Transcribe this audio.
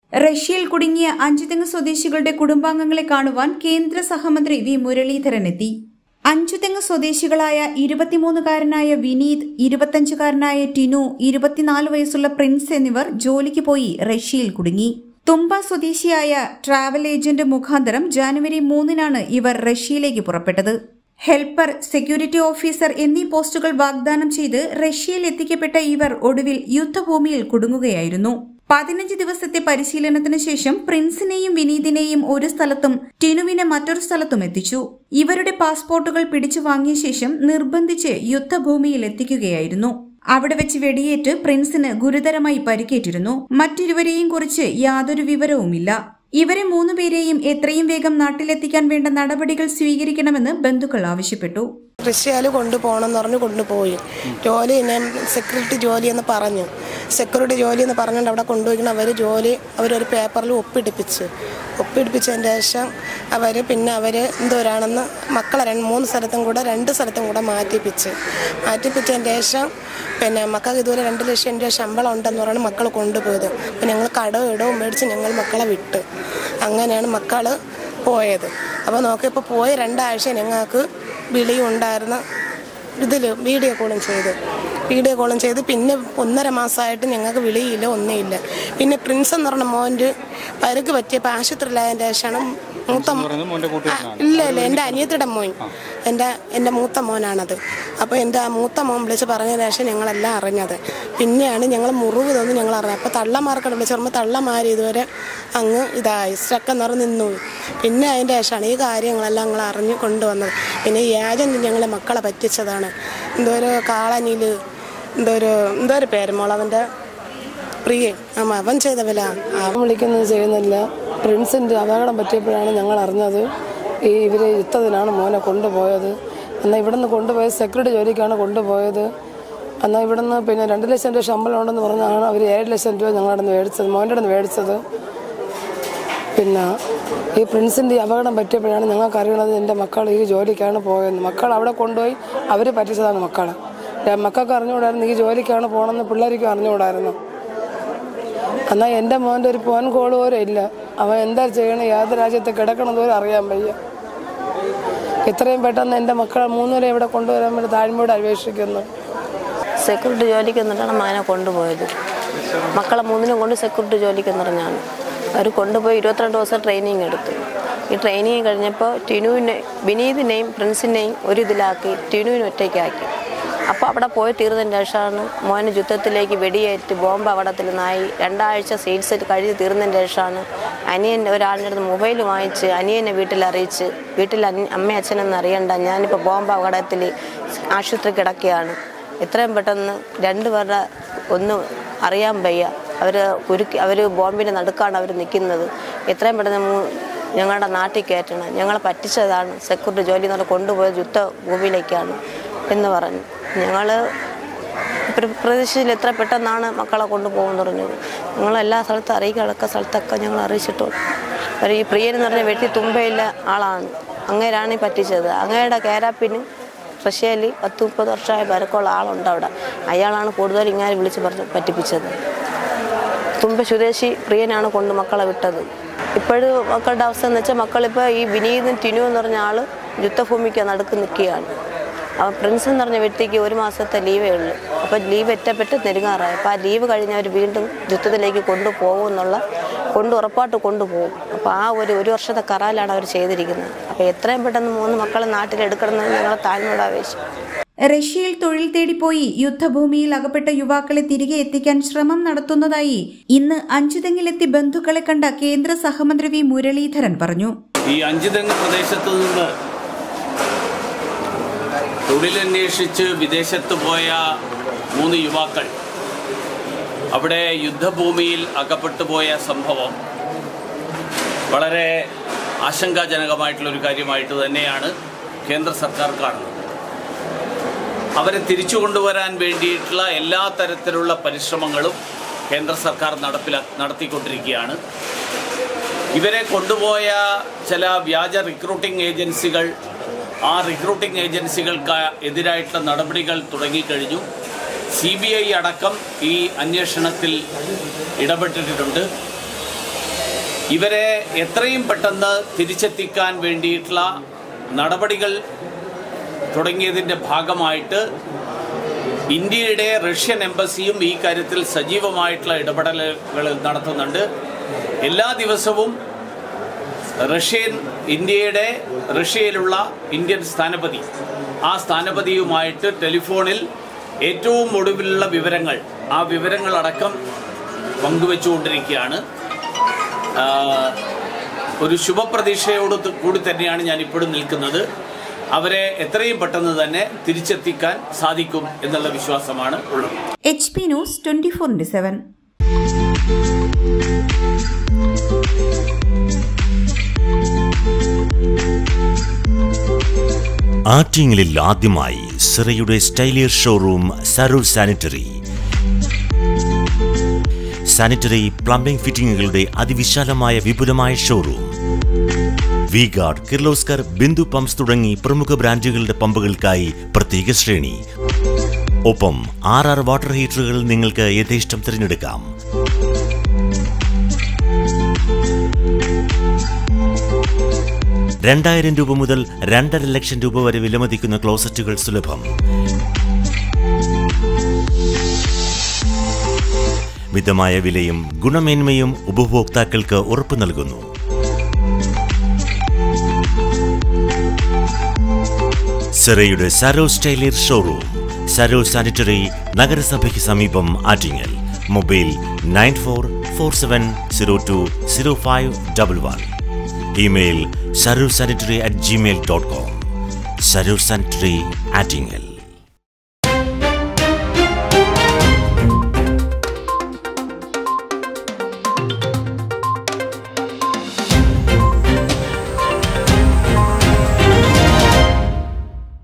റഷ്യയിൽ കുടുങ്ങിയ അഞ്ചുതെങ്ങ് സ്വദേശികളുടെ കുടുംബാംഗങ്ങളെ കാണുവാൻ കേന്ദ്ര സഹമന്ത്രി വി മുരളീധരൻ എത്തി. അഞ്ചുതെങ്ങ് സ്വദേശികളായ 23-കാരനായ വിനീത്, 25-കാരനായ ടിനു, 24 വയസ്സുള്ള പ്രിൻസ് എന്നിവർ ജോലിക്ക് പോയി റഷ്യയിൽ കുടുങ്ങി. തുമ്പ സ്വദേശിയായ ട്രാവൽ ഏജന്റ് മുഖാന്തരം ജനുവരി 3-നാണ് ഇവർ റഷ്യയിലേക്ക് പുറപ്പെട്ടത്. ഹെൽപ്പർ, സെക്യൂരിറ്റി ഓഫീസർ എന്നീ പോസ്റ്റുകൾ വാഗ്ദാനം ചെയ്ത് റഷ്യയിൽ എത്തിക്കപ്പെട്ട ഇവർ ഒടുവിൽ യുദ്ധഭൂമിയിൽ കുടുങ്ങുകയായിരുന്നു. 15 ദിവസത്തെ പരിശീലനത്തിന് ശേഷം പ്രിൻസിനെയും വിനീതിനെയും ഒരു സ്ഥലത്തും ടിനുവിനെ മറ്റൊരു സ്ഥലത്തും എത്തിച്ചു. ഇവരുടെ പാസ്പോർട്ടുകൾ പിടിച്ചു വാങ്ങിയ ശേഷം നിർബന്ധിച്ച് യുദ്ധഭൂമിയിൽ എത്തിക്കുകയായിരുന്നു. അവിടെ വെച്ച് വെടിയേറ്റ് പ്രിൻസിന് ഗുരുതരമായി പരിക്കേറ്റിരുന്നു. മറ്റിരുവരെയും കുറിച്ച് യാതൊരു വിവരവുമില്ല. ഇവരെ 3 പേരെയും എത്രയും വേഗം നാട്ടിലെത്തിക്കാൻ വേണ്ട നടപടികൾ സ്വീകരിക്കണമെന്ന് ബന്ധുക്കൾ ആവശ്യപ്പെട്ടു. റഷ്യയിൽ കൊണ്ടുപോകണമെന്ന് പറഞ്ഞു കൊണ്ടുപോയി. ജോലി ഞാൻ സെക്യൂരിറ്റി ജോലി എന്ന് പറഞ്ഞു. സെക്യൂരിറ്റി ജോലി എന്ന് പറഞ്ഞുകൊണ്ട് അവിടെ കൊണ്ടുപോയിക്കണം. അവരൊരു പേപ്പറിൽ ഒപ്പിടിപ്പിച്ചതിന് ശേഷം അവർ എന്തോരാണെന്ന് മക്കളെ 2 സ്ഥലത്തും കൂടെ മാറ്റിപ്പിച്ചതിന് ശേഷം മക്കൾക്ക് ഇതുവരെ 2 ലക്ഷം രൂപ ശമ്പളം ഉണ്ടെന്ന് പറഞ്ഞാണ് മക്കൾ കൊണ്ടുപോയത്. അപ്പം ഞങ്ങൾ കടവും മേടിച്ച് ഞങ്ങൾ മക്കളെ വിട്ട്. അങ്ങനെയാണ് മക്കൾ പോയത്. അപ്പോൾ നോക്കിയപ്പോൾ പോയ 2 ആഴ്ച ഞങ്ങൾക്ക് വിളിയുണ്ടായിരുന്ന ഇതിൽ വീഡിയോ കോളും ചെയ്ത് പിന്നെ 1.5 മാസമായിട്ട് ഞങ്ങൾക്ക് വിളിയില്ല, ഒന്നുമില്ല. പിന്നെ പ്രിൻസ് എന്ന് പറഞ്ഞ മോൻ്റെ പരുക്ക് പറ്റിയപ്പോൾ ആശുപത്രിയിലായതിൻ്റെ ശേഷമാണ് ഇല്ല എൻ്റെ അനിയത്തിയുടെ മോൻ, എൻ്റെ മൂത്ത മോനാണത്. അപ്പോൾ എൻ്റെ ആ മൂത്ത മോൻ വിളിച്ച് പറഞ്ഞതിന് ശേഷം ഞങ്ങളെല്ലാം അറിഞ്ഞത്. പിന്നെയാണ് ഞങ്ങൾ മുറിവ് തോന്നി ഞങ്ങൾ അറിഞ്ഞത്. അപ്പോൾ തള്ളമാർക്കടെ വിളിച്ച് പറയുമ്പോൾ തള്ളമാർ ഇതുവരെ അങ്ങ് സ്റ്റക്കെന്ന് പറഞ്ഞ് നിന്നു. പിന്നെ അതിൻ്റെ ശേഷമാണ് ഈ കാര്യങ്ങളെല്ലാം ഞങ്ങൾ അറിഞ്ഞ് കൊണ്ടുവന്നത്. പിന്നെ ഈ ഏജൻറ്റ് ഞങ്ങളെ മക്കളെ പറ്റിച്ചതാണ്. എന്തോരോ കാളനിയിൽ എന്തോരു പേരുമോൾ അവൻ്റെ പ്രിയ അവൻ ചെയ്തവല അവൻ വിളിക്കുന്നത് ചെയ്യുന്നില്ല. പ്രിൻസിൻ്റെ അപകടം പറ്റിയപ്പോഴാണ് ഞങ്ങൾ അറിഞ്ഞത് ഇവർ യുദ്ധത്തിനാണ് മോനെ കൊണ്ടുപോയത്. എന്നാൽ ഇവിടുന്ന് കൊണ്ടുപോയത് സെക്യൂരിറ്റി ജോലിക്കാണ് കൊണ്ടുപോയത്. എന്നാൽ ഇവിടുന്ന് പിന്നെ 2 ലക്ഷം രൂപ ശമ്പളം ഉണ്ടെന്ന് പറഞ്ഞാണ് അവർ 7 ലക്ഷം രൂപ ഞങ്ങളുടെ മേടിച്ചത്, മോൻ്റെ അടുത്ത് മേടിച്ചത്. പിന്നെ ഈ പ്രിൻസിൻ്റെ അപകടം പറ്റിയപ്പോഴാണ് ഞങ്ങൾക്ക് അറിയണത് എൻ്റെ മക്കൾ ഈ ജോലിക്കാണ് പോയത്. മക്കൾ അവിടെ കൊണ്ടുപോയി അവർ പറ്റിച്ചതാണ് മക്കളെ. മക്കൾക്ക് അറിഞ്ഞുകൂടായിരുന്നു ഈ ജോലിക്കാണ് പോകണമെന്ന്, പിള്ളേർക്കും അറിഞ്ഞുകൂടായിരുന്നു. എന്നാൽ എൻ്റെ മോൻ്റെ ഒരു ഫോൺ കോൾ പോലും ഇല്ല. അവൻ എന്താ ചെയ്യണം, ഏത് രാജ്യത്ത് കിടക്കണമെന്ന് അറിയാൻ വയ്യ. ഇത്രയും പെട്ടെന്ന് എൻ്റെ മക്കളെ 3 പേരെ ഇവിടെ കൊണ്ടുവരാൻ വേണ്ടി താഴ്മയോട് അപേക്ഷിക്കുന്നു. സെക്യൂരിറ്റി ജോലിക്ക് എന്നിട്ടാണ് മകനെ കൊണ്ടുപോയത്. മക്കളെ 3നും കൊണ്ട് സെക്യൂരിറ്റി ജോലിക്ക് എന്ന് പറഞ്ഞാണ് അവർ കൊണ്ടുപോയി. 22 ദിവസം ട്രെയിനിങ് എടുത്തു. ഈ ട്രെയിനിങ് കഴിഞ്ഞപ്പോൾ വിനീതിനെയും പ്രിൻസിനെയും ഒരു ഇതിലാക്കി ടിനുവിനെ ഒറ്റയ്ക്കാക്കി. അപ്പോൾ അവിടെ പോയി തീർന്നതിന് ശേഷമാണ് മോന് യുദ്ധത്തിലേക്ക് വെടിയേറ്റ് ബോംബ് അപകടത്തിൽ നിന്നായി 2 ആഴ്ച ചികിത്സ കഴിഞ്ഞ് തീർന്നതിന് ശേഷമാണ് ഒരാളുടെ അടുത്ത് മൊബൈൽ വാങ്ങിച്ച് അനിയനെ അറിയിച്ച് വീട്ടിൽ അമ്മ അച്ഛനൊന്നും അറിയണ്ട, ഞാനിപ്പോൾ ബോംബ് അപകടത്തിൽ ആശുപത്രി കിടക്കുകയാണ്, എത്രയും പെട്ടെന്ന് 2 പേരുടെ ഒന്നും അറിയാൻ വയ്യ, അവർ ബോംബിൻ്റെ നടുക്കാണ് അവർ നിൽക്കുന്നത്, എത്രയും പെട്ടെന്ന് ഞങ്ങളുടെ നാട്ടിൽ കയറ്റണം, ഞങ്ങളെ പറ്റിച്ചതാണ്, സെക്യൂരിറ്റി ജോലി എന്ന് പറഞ്ഞാൽ കൊണ്ടുപോയത് യുദ്ധഭൂമിയിലേക്കാണ് എന്ന് പറഞ്ഞു. ഞങ്ങൾ പ്രതീക്ഷയിൽ എത്ര പെട്ടെന്നാണ് മക്കളെ കൊണ്ടുപോകുമെന്ന് പറഞ്ഞത്. ഞങ്ങളെല്ലാ സ്ഥലത്തും അറിയിക്കാനൊക്കെ സ്ഥലത്തൊക്കെ ഞങ്ങൾ അറിയിച്ചിട്ടുണ്ട്. ഈ പ്രിയൻ എന്ന് പറഞ്ഞാൽ വെട്ടി തുമ്പയില്ല ആളാണ്. അങ്ങേരാണ് ഈ പറ്റിച്ചത്. അങ്ങയുടെ കേരാപ്പിന് റഷ്യയിൽ 10-30 വർഷമായ പരക്കമുള്ള ആളുണ്ട് അവിടെ. അയാളാണ് കൂടുതൽ ഇങ്ങനെ വിളിച്ച് പറ്റിപ്പിച്ചത്. തുമ്പ സ്വദേശി പ്രിയനാണ് കൊണ്ട് മക്കളെ വിട്ടത്. ഇപ്പോഴും മക്കളുടെ അവസ്ഥ എന്ന് വെച്ചാൽ മക്കളിപ്പോൾ ഈ വിനീതും ടിനു എന്ന് പറഞ്ഞ ആൾ യുദ്ധഭൂമിക്ക് നടുക്ക് നിൽക്കുകയാണ്. അപ്പോൾ പ്രിൻസ് എന്ന് പറഞ്ഞ വ്യക്തിക്ക് 1 മാസത്തെ ലീവേ ഉള്ളൂ. അപ്പോൾ ലീവ് എറ്റപ്പെട്ട് നെരുങ്ങാറായി. അപ്പോൾ ആ ലീവ് കഴിഞ്ഞ് അവർ വീണ്ടും യുദ്ധത്തിലേക്ക് ഉറപ്പായിട്ട് കൊണ്ടുപോകും. അപ്പോൾ ആ ഒരു വർഷത്തെ കരാലാണ് അവർ ചെയ്തിരിക്കുന്നത്. അപ്പോൾ എത്രയും പെട്ടെന്ന് 3 മക്കളെ നാട്ടിലെടുക്കണമെന്ന് ഞങ്ങളെ താഴ്മയോട് അപേക്ഷിച്ചു. റഷ്യയിൽ തൊഴിൽ തേടിപ്പോയി യുദ്ധഭൂമിയിൽ അകപ്പെട്ട യുവാക്കളെ തിരികെ എത്തിക്കാൻ ശ്രമം നടത്തുന്നതായി ഇന്ന് അഞ്ചുതെങ്ങിലെത്തി ബന്ധുക്കളെ കണ്ട കേന്ദ്ര സഹമന്ത്രി വി മുരളീധരൻ പറഞ്ഞു. ഈ അഞ്ചുതെങ്ങ് പ്രദേശത്ത് നിന്ന് തൊഴിലന്വേഷിച്ച് വിദേശത്ത് പോയ 3 യുവാക്കൾ അവിടെ യുദ്ധഭൂമിയിൽ അകപ്പെട്ടു പോയ സംഭവം വളരെ ആശങ്കാജനകമായിട്ടുള്ളൊരു കാര്യമായിട്ട് തന്നെയാണ് കേന്ദ്ര സർക്കാർ കാണുന്നത്. അവരെ തിരിച്ചു കൊണ്ടുവരാൻ വേണ്ടിയിട്ടുള്ള എല്ലാ തരത്തിലുള്ള പരിശ്രമങ്ങളും കേന്ദ്ര സർക്കാർ നടത്തിക്കൊണ്ടിരിക്കുകയാണ്. ഇവരെ കൊണ്ടുപോയ ചില വ്യാജ റിക്രൂട്ടിംഗ് ഏജൻസികൾ, ആ റിക്രൂട്ടിംഗ് ഏജൻസികൾക്ക് എതിരായിട്ടുള്ള നടപടികൾ തുടങ്ങിക്കഴിഞ്ഞു. CBI അടക്കം ഈ അന്വേഷണത്തിൽ ഇടപെട്ടിട്ടുണ്ട്. ഇവരെ എത്രയും പെട്ടെന്ന് തിരിച്ചെത്തിക്കാൻ വേണ്ടിയിട്ടുള്ള നടപടികൾ തുടങ്ങിയതിൻ്റെ ഭാഗമായിട്ട് ഇന്ത്യയുടെ റഷ്യൻ എംബസിയും ഈ കാര്യത്തിൽ സജീവമായിട്ടുള്ള ഇടപെടലുകൾ നടത്തുന്നുണ്ട്. എല്ലാ ദിവസവും റഷ്യയിലുള്ള ഇന്ത്യൻ സ്ഥാനപതി ആ സ്ഥാനപതിയുമായിട്ട് ടെലിഫോണിൽ ഏറ്റവും ഒടുവിലുള്ള വിവരങ്ങൾ, ആ വിവരങ്ങളടക്കം പങ്കുവെച്ചുകൊണ്ടിരിക്കുകയാണ്. ഒരു ശുഭപ്രതീക്ഷയോട് കൂടി തന്നെയാണ് ഞാൻ ഇപ്പോഴും നിൽക്കുന്നത്. അവരെ എത്രയും പെട്ടെന്ന് തന്നെ തിരിച്ചെത്തിക്കാൻ സാധിക്കും എന്നുള്ള വിശ്വാസമാണ് ഉള്ളത്. HP news 24/7. ആറ്റിങ്ങലിൽ ആദ്യമായി സിറയുടെ സ്റ്റൈലിയർ showroom Sarur sanitary. Sanitary plumbing ഫിറ്റിംഗുകളുടെ അതിവിശാലമായ വിപുലമായ showroom. V Guard, Kirloskar, Bindu pumps തുടങ്ങി പ്രമുഖ ബ്രാൻഡുകളുടെ പമ്പുകൾക്കായി പ്രത്യേക ശ്രേണി. ഒപ്പം 6 വാട്ടർ ഹീറ്ററുകൾ നിങ്ങൾക്ക് യഥേഷ്ടം തിരഞ്ഞെടുക്കാം. ₹2,000 മുതൽ ₹2,50,000 വരെ വിലമതിക്കുന്ന ക്ലോസറ്റുകൾ സുലഭം. മിതമായ വിലയും ഗുണമേന്മയും ഉപഭോക്താക്കൾക്ക് ഉറപ്പു നൽകുന്നു. സിറയുടെ സരൂർ സ്റ്റൈലിയർ ഷോറൂം, സരൂർ സാനിറ്ററി, നഗരസഭയ്ക്ക് സമീപം, Attingal. Mobile 9447020511. Email sarursanitary@gmail.com. Sarur sanitary, Attingal.